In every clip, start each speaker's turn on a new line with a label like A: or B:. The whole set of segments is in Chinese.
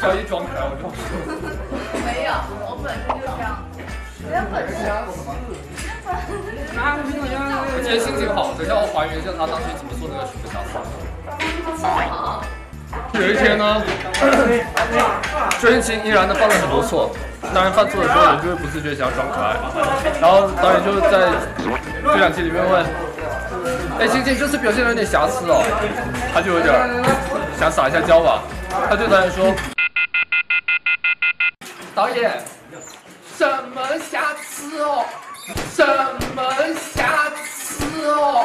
A: 要一装出来我就。
B: 没有，我本身就这样。原本是。
A: 我今天心情好，等一下我还原一下他当时怎么做那个薯条。有一天呢，周星驰依然的犯了很多错，当然犯错的时候人就会不自觉想要装可爱，然后导演就在对讲机里面问，哎，星星这次表现的有点瑕疵哦，他就有点想撒一下娇吧，他对导演说，导演，什么瑕疵哦？什么瑕疵哦？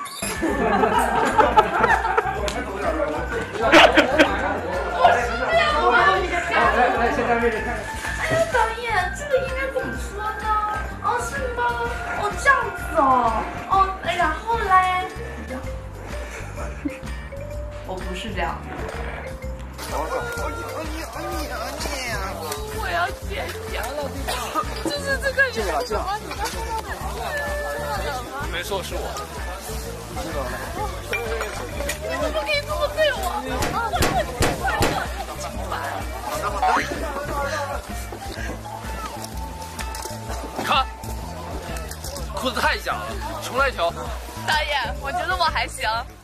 A: 来，现在面着看。
B: 哎呀，导演，这个应该怎么说呢？哦，是吗？哦，这样子哦。哦，然后嘞？我不是这样的。我要剪掉了，就是这个。这个，这个。
A: 没错，是我。
B: 你怎么可以这么对我？
A: 看，裤子太小了，重来一条。
B: 导演，我觉得我还行。